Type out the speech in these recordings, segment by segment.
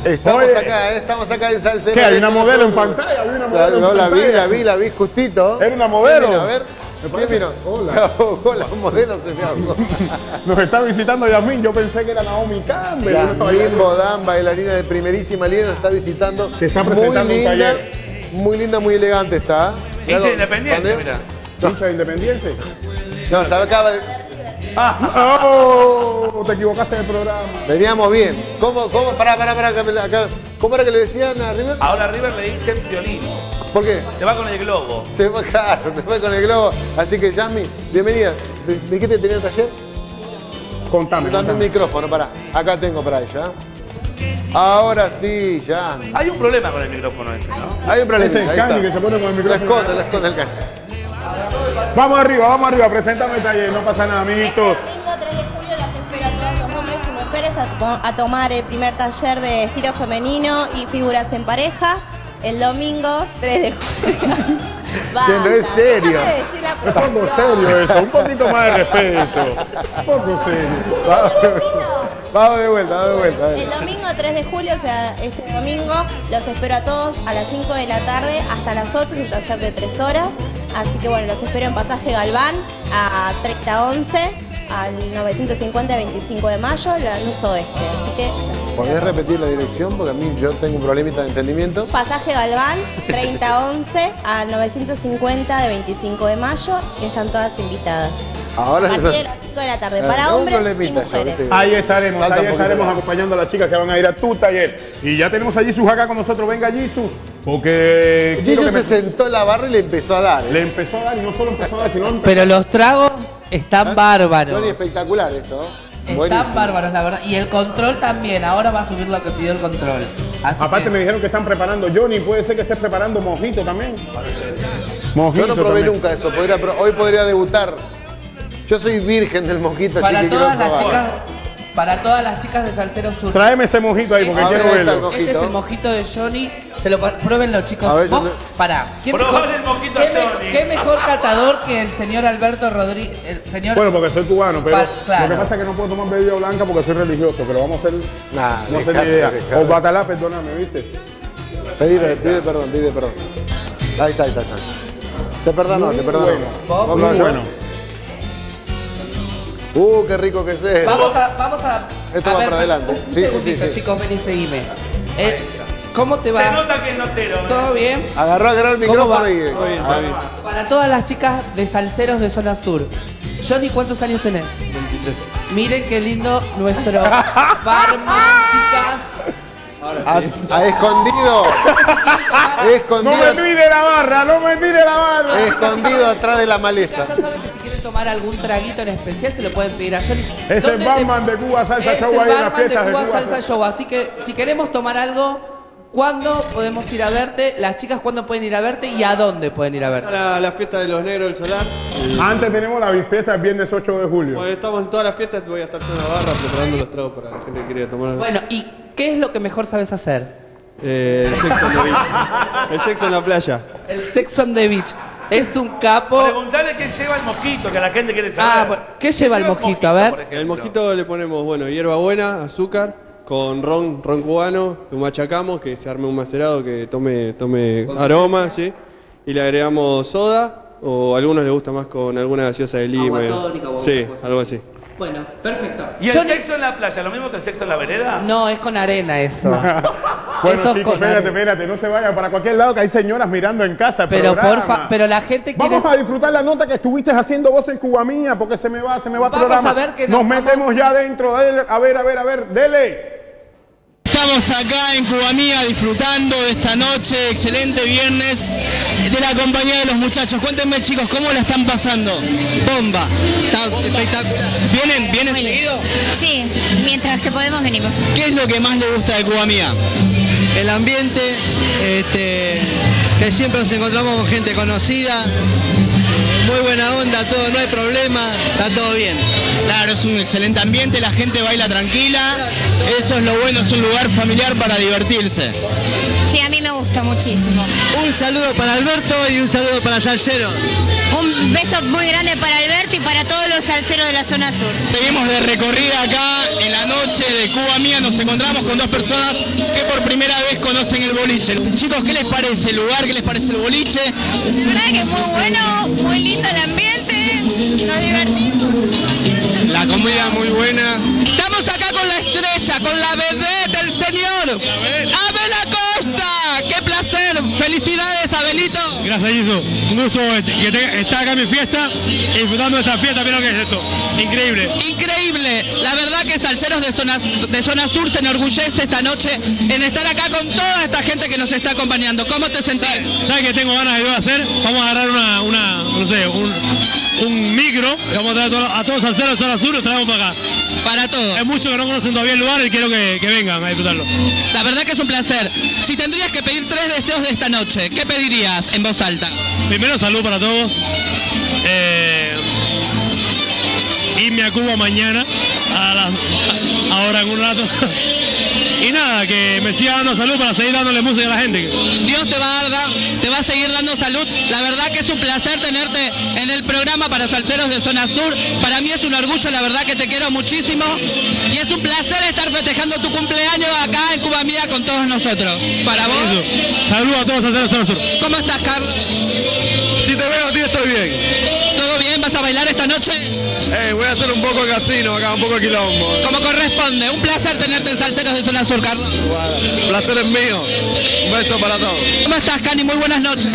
Estamos acá en Salsero. ¿Qué? ¿Hay una modelo en pantalla? ¿Hay una modelo No, en pantalla? la vi justito. ¿Era una modelo? Mira, a ver. ¿Quién vino? Hola. Se ahogó la modelo, se me ahogó. Nos está visitando Yasmín. Yo pensé que era Naomi Campbell. Yasmín Bodán, bailarina de primerísima línea, nos está visitando. Que está presentando un taller. Muy linda, muy elegante está. Hincha Independiente, mira. ¿Hincha de Independiente? No, se acaba de... ¡Oh! Te equivocaste del programa. Veníamos bien. ¿Cómo? Pará, acá. ¿Cómo era que le decían a River? Ahora a River le dicen violín. ¿Por qué? Se va con el globo. Se fue con el globo. Así que, Yasmi, bienvenida. ¿De qué te tenía el taller? Contame. Dame un micrófono, pará. Acá tengo para ella. Ahora sí, ya. Hay un problema con el micrófono ese, ¿no? Hay un problema. Es el Candy que se pone con el micrófono. La esconde el Candy. Vamos arriba. Preséntame el taller. No pasa nada, amiguitos. Este domingo 3 de julio las espero a todos los hombres y mujeres a tomar el primer taller de estilo femenino y figuras en pareja. El domingo 3 de julio. No es serio. Un poco serio eso, un poquito más de respeto. Un poco serio. Vamos de vuelta. El domingo 3 de julio, o sea, este domingo, los espero a todos a las 5 de la tarde hasta las 8, es un taller de 3 horas. Así que bueno, los espero en Pasaje Galván a 3011, al 950 25 de mayo, Lanús Oeste. Así que... ¿Podés repetir la dirección? Porque a mí yo tengo un problemita de entendimiento. Pasaje Galván, 3011 al 950 de 25 de mayo, que están todas invitadas. Ahora a partir de las 5 de la tarde, para hombres y mujeres. Ahí estaremos acompañando a las chicas que van a ir a tu taller. Y ya tenemos a Jesus acá con nosotros. Venga, Jesus, porque... Jesus se sentó en la barra y le empezó a dar. Le empezó a dar y no solo empezó a dar, sino... Pero los tragos están bárbaros. Tony, espectacular esto. Están bárbaros, la verdad. Y el control también. Ahora va a subir lo que pidió el control. Aparte me dijeron que están preparando. Johnny, ¿puede ser que estés preparando mojito también? Yo no probé nunca eso. Hoy podría debutar. Yo soy virgen del mojito, para así que todas las chicas, para todas las chicas de Salsero Sur. Tráeme ese mojito ahí porque quiero verlo. Este es el mojito de Johnny. Pruébenlo, chicos. Pará. ¿Qué mejor catador que el señor Alberto Rodríguez? Bueno, porque soy cubano, pero claro. Lo que pasa es que no puedo tomar bebida blanca porque soy religioso, pero vamos a hacer... no sé ni idea. O batalá, perdóname, ¿viste? Pide perdón. Ahí está. Te perdono. Muy bueno. Qué rico que es eso. Vamos a Esto va para adelante. Un segundito, chicos, ven y seguime. ¿Cómo te va? Se nota que es notero. ¿Todo bien? Agarró el micrófono y... Todo bien, está bien. Para todas las chicas de Salseros de Zona Sur. Johnny, ¿cuántos años tenés? 23. Miren qué lindo nuestro barman, chicas. A escondido. No me tire la barra. Escondido atrás de la maleza. Chicas, ya saben que si quieren tomar algún traguito en especial se lo pueden pedir a Johnny. Es el barman de Cuba Salsa Show. Es el barman de Cuba Salsa Show. Así que si queremos tomar algo, ¿cuándo podemos ir a verte? Las chicas, ¿cuándo pueden ir a verte y a dónde pueden ir a verte? La fiesta de los negros del solar. Antes tenemos la bifiesta el viernes 8 de julio. Bueno, estamos en todas las fiestas. Voy a estar yo en la barra preparando los tragos para la gente que quiera tomar. Bueno, ¿y qué es lo que mejor sabes hacer? El sexo en la beach. El sexo en la playa. El sex on the beach. Es un capo. Preguntale qué lleva el mojito, que la gente quiere saber. Bueno, ¿qué lleva el mojito? A ver. El mojito le ponemos, hierbabuena, azúcar, con ron cubano, lo machacamos, que se arme un macerado que tome aroma, ¿sí? Y le agregamos soda, o a algunos les gusta más con alguna gaseosa de lima. Agua tónica o sí, algo así. Bueno, perfecto. ¿Y el sexo en la playa, lo mismo que el sexo en la vereda? No, es con arena eso. Bueno, eso chicos, espérate, no se vayan para cualquier lado que hay señoras mirando en casa. Pero pero la gente quiere... Vamos a disfrutar la nota que estuviste haciendo vos en Cuba Mía, porque se me va el programa. Vamos a ver que nos metemos ya adentro. A ver, dele. Estamos acá en Cuba Mía disfrutando de esta noche, excelente viernes, de la compañía de los muchachos. Cuéntenme, chicos, ¿cómo la están pasando? Bomba. Está espectacular. ¿Vienen seguido? Sí, mientras que podemos venimos. ¿Qué es lo que más le gusta de Cuba Mía? El ambiente, que siempre nos encontramos con gente conocida, muy buena onda, todo, no hay problema, está todo bien. Claro, es un excelente ambiente, la gente baila tranquila, eso es lo bueno, es un lugar familiar para divertirse. Sí, a mí me gusta muchísimo. Un saludo para Alberto y un saludo para Salsero. Un beso muy grande para Alberto abierto y para todos los salseros de la zona sur. Seguimos de recorrida acá en la noche de Cuba Mía. Nos encontramos con dos personas que por primera vez conocen el boliche. Chicos, ¿qué les parece el lugar? ¿Qué les parece el boliche? La verdad que es muy bueno, muy lindo el ambiente, nos divertimos. La comida muy buena. Estamos acá con la estrella, con la vedette, el señor Abel Acosta. ¡Qué placer! ¡Felicidades, Abelito! Gracias, Jesús. Un gusto estar acá en mi fiesta y disfrutando de esta fiesta. Mira lo que es esto. Increíble. Increíble. La verdad que Salseros de zona Sur se enorgullece esta noche en estar acá con toda esta gente que nos está acompañando. ¿Cómo te sentís? ¿Sabes qué tengo ganas de hacer? Vamos a agarrar no sé, un micro, vamos a traer a todos los salseros de zona sur, los traemos para acá. Para todos. Hay muchos que no conocen todavía el lugar y quiero que vengan a disfrutarlo. La verdad que es un placer. Si tendrías que pedir 3 deseos de esta noche, ¿qué pedirías en voz alta? Primero, salud para todos. Irme a Cuba mañana, ahora en un rato. Y nada, que me siga dando salud para seguir dándole música a la gente. Dios te va a seguir dando salud. La verdad que es un placer tenerte en el programa para Salseros de Zona Sur. Para mí es un orgullo, la verdad que te quiero muchísimo. Y es un placer estar festejando tu cumpleaños acá en Cuba Mía con todos nosotros. Para vos. Saludos a todos los Salseros de Zona Sur. ¿Cómo estás, Carlos? Si te veo a ti estoy bien. ¿Todo bien? ¿Vas a bailar esta noche? Voy a hacer un poco de casino acá, un poco de quilombo. Como corresponde. Un placer tenerte en Salseros de Zona Sur, Carlos. El placer es mío. Un beso para todos. ¿Cómo estás, Cani? Muy buenas noches.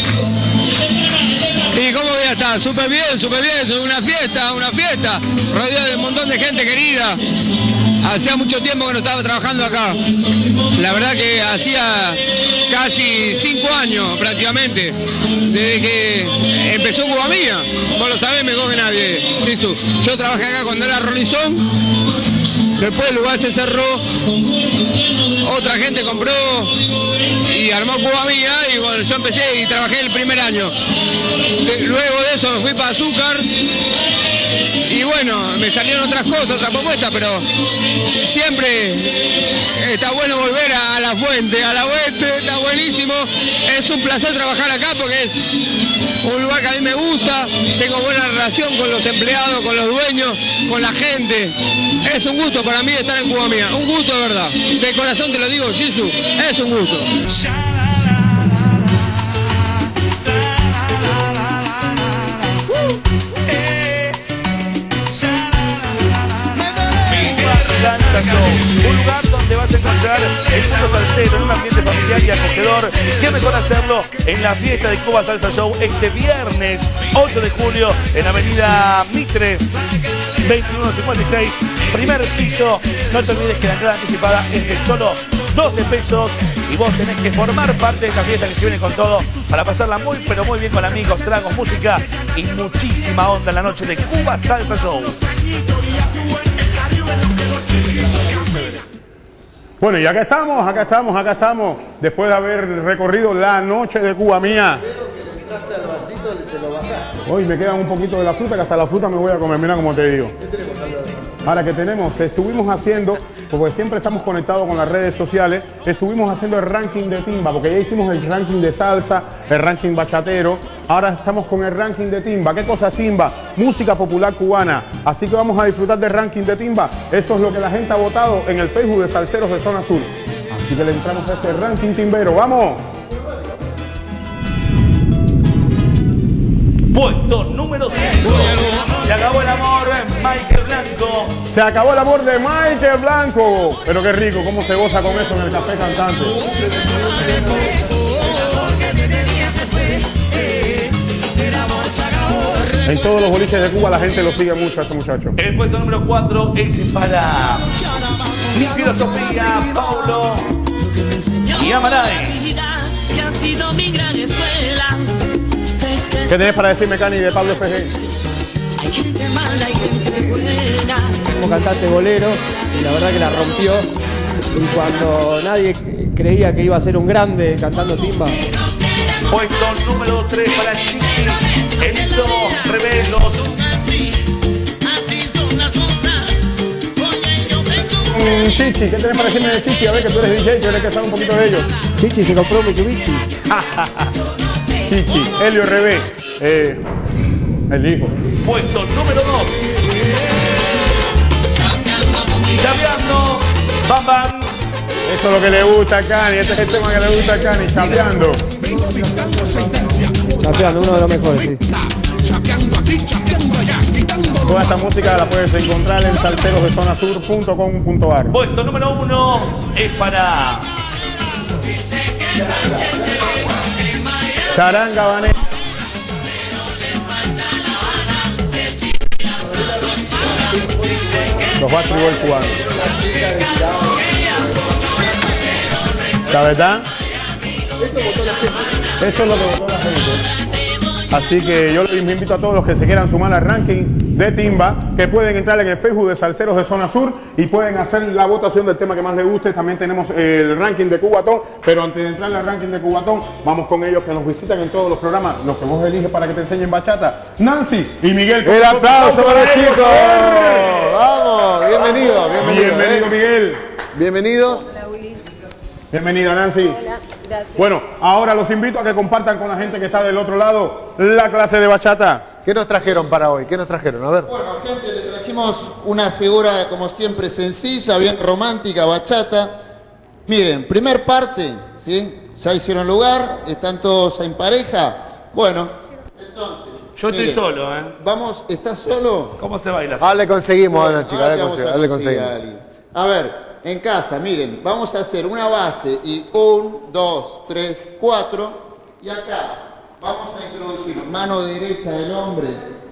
¿Y cómo voy a estar? Súper bien, una fiesta, rodeado de un montón de gente querida. Hacía mucho tiempo que no estaba trabajando acá. La verdad que hacía casi 5 años prácticamente, desde que empezó Cuba Mía. Vos lo sabés mejor que nadie, Jesús. Yo trabajé acá cuando era Rolizón, después el lugar se cerró, otra gente compró y armó Cuba Mía y bueno, yo empecé y trabajé el primer año. Luego de eso me fui para Azúcar y bueno, me salieron otras cosas, otras propuestas, pero siempre está bueno volver a la fuente, está buenísimo. Es un placer trabajar acá porque es un lugar que a mí me gusta, tengo buena relación con los empleados, con los dueños, con la gente. Es un gusto para mí estar en Cuba Mía, un gusto de verdad. De corazón te lo digo, Jesús, es un gusto. Un lugar donde vas a encontrar el mundo salsero en un ambiente familiar y acogedor. Qué mejor hacerlo en la fiesta de Cuba Salsa Show este viernes 8 de julio en Avenida Mitre 2156, primer piso. No te olvides que la entrada anticipada es de solo 12 pesos y vos tenés que formar parte de esta fiesta que se viene con todo para pasarla muy pero muy bien con amigos, tragos, música y muchísima onda en la noche de Cuba Salsa Show. Bueno, y acá estamos, después de haber recorrido la noche de Cuba Mía. Hoy me quedan un poquito de la fruta, que hasta la fruta me voy a comer, mira como te digo. Ahora que tenemos, estuvimos haciendo, porque siempre estamos conectados con las redes sociales, estuvimos haciendo el ranking de timba, porque ya hicimos el ranking de salsa, el ranking bachatero, ahora estamos con el ranking de timba. ¿Qué cosa es timba? Música popular cubana. Así que vamos a disfrutar del ranking de timba. Eso es lo que la gente ha votado en el Facebook de Salseros de Zona Sur. Así que le entramos a ese ranking timbero. ¡Vamos! Puesto número 5. Se acabó el amor, Michael Blanco. Se acabó el amor de Michael Blanco. Pero qué rico, cómo se goza con eso en el café cantante. En todos los boliches de Cuba la gente lo sigue mucho a este muchacho. El puesto número 4 es para Mi Filosofía, Paulo y Amaray. ¿Qué tenés para decirme, Cani, de Pablo FG? Como cantante bolero, y la verdad que la rompió. Y cuando nadie creía que iba a ser un grande cantando timba. Puesto número 3 para Chichi, Elito Revelos. Chichi, ¿qué tenés para decirme de Chichi? A ver, que tú eres DJ, que eres que sabe un poquito de ellos. Chichi se compró un Mitsubishi. Chichi, Helio RB. Elijo. Puesto número 2. Chapeando. Bam Bam. Eso es lo que le gusta a Cani. Este es el tema que le gusta a Cani. Chapeando. Chapeando, uno de los mejores, sí. Toda esta música la puedes encontrar en salserosdezonasur.com.ar. Puesto número 1 es para Charanga Bané. Los Backstreet Boys cubanos. ¿La verdad? Esto es lo que votó la gente. Así que yo les invito a todos los que se quieran sumar al ranking de Timba, que pueden entrar en el Facebook de Salseros de Zona Sur y pueden hacer la votación del tema que más les guste. También tenemos el ranking de Cubatón, pero antes de entrar al ranking de Cubatón, vamos con ellos que nos visitan en todos los programas, los que vos eliges para que te enseñen bachata. Nancy y Miguel. El aplauso para los chicos. Vamos, bienvenido. Bienvenido, Miguel. Bienvenidos. Bienvenida, Nancy. Hola, gracias. Bueno, ahora los invito a que compartan con la gente que está del otro lado la clase de bachata. ¿Qué nos trajeron para hoy? ¿Qué nos trajeron? A ver. Bueno, gente, le trajimos una figura, como siempre, sencilla, bien romántica, bachata. Miren, primer parte, ¿sí? Ya hicieron lugar, están todos en pareja. Bueno, entonces... Yo estoy solo, ¿eh? Vamos, ¿estás solo? ¿Cómo se baila? Ah, le conseguimos a una chica, Ahora le conseguimos. A ver, en casa, miren, vamos a hacer una base y 1, 2, 3, 4. Y acá vamos a introducir mano derecha del hombre.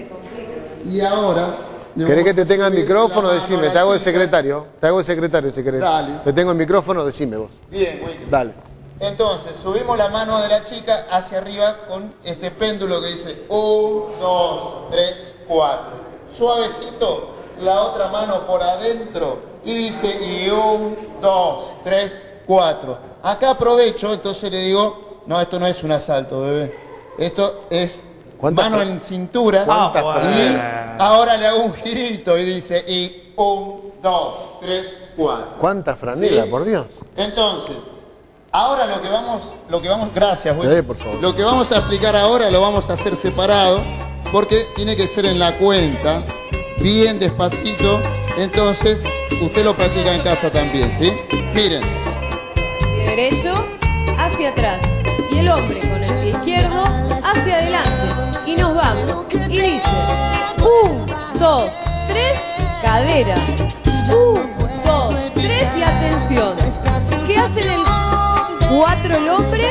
Y ahora... ¿Querés que te tenga el micrófono? Decime, te hago de secretario. Te hago de secretario si querés. Dale. Te tengo el micrófono, decime vos. Bien, muy bien. Dale. Entonces, subimos la mano de la chica hacia arriba con este péndulo que dice 1, 2, 3, 4. Suavecito, la otra mano por adentro y dice y 1, 2, 3, 4. Acá aprovecho, entonces le digo, no, esto no es un asalto, bebé. Esto es mano en cintura. Y ahora le hago un girito y dice y 1, 2, 3, 4. ¿Cuánta franela, ¿Sí? por Dios? Entonces, ahora lo que vamos, gracias, güey. Por favor. Lo que vamos a explicar ahora lo vamos a hacer separado, porque tiene que ser en la cuenta, bien despacito. Entonces, usted lo practica en casa también, ¿sí? Miren. Pie derecho hacia atrás y el hombre con el pie izquierdo hacia adelante. Y nos vamos. Y dice 1, 2, 3, cadera. 1, 2, 3 y atención. ¿Qué hace en el 4 el hombre?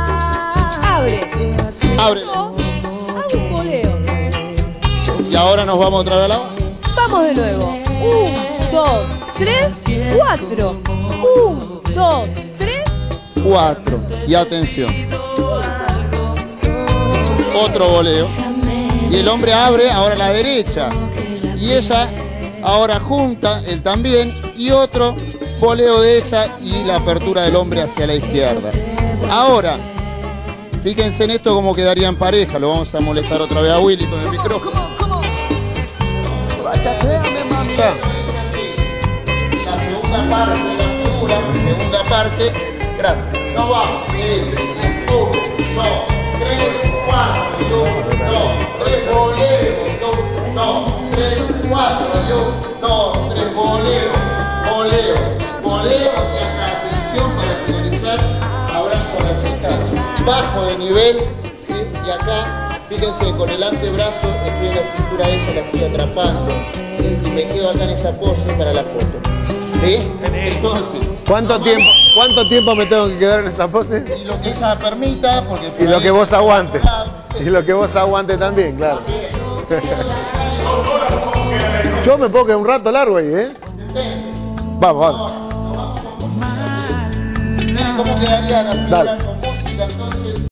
Abre. Abre. Hago un boleo. Y ahora nos vamos otra vez a la base. Vamos de nuevo. 1, 2, 3, 4. 1, 2, 3. 4. Y atención. Otro voleo. Y el hombre abre ahora a la derecha. Y ella ahora junta, él también. Y otro voleo de ella y la apertura del hombre hacia la izquierda. Ahora, fíjense en esto cómo quedaría en pareja. Lo vamos a molestar otra vez a Willy con el micrófono. Segunda parte, gracias. Nos vamos. 1, 2, 3, 4, 1, 2, 3, voleo. 1, 2, 3, 4, 1, 2, 3, voleo. Voleo y acá, atención para finalizar. Abrazo a la chica. Bajo de nivel, ¿sí? Y acá, fíjense, con el antebrazo estoy en la cintura esa, la estoy atrapando. Y me quedo acá en esta pose para la foto. ¿Sí? Entonces, ¿Cuánto tiempo me tengo que quedar en esa pose? lo que ella permita, porque Y lo que vos aguantes. Y lo que vos aguantes también, claro. Yo me puedo quedar un rato largo ahí, ¿eh? Vamos, vamos. miren cómo quedaría la figura. Dale.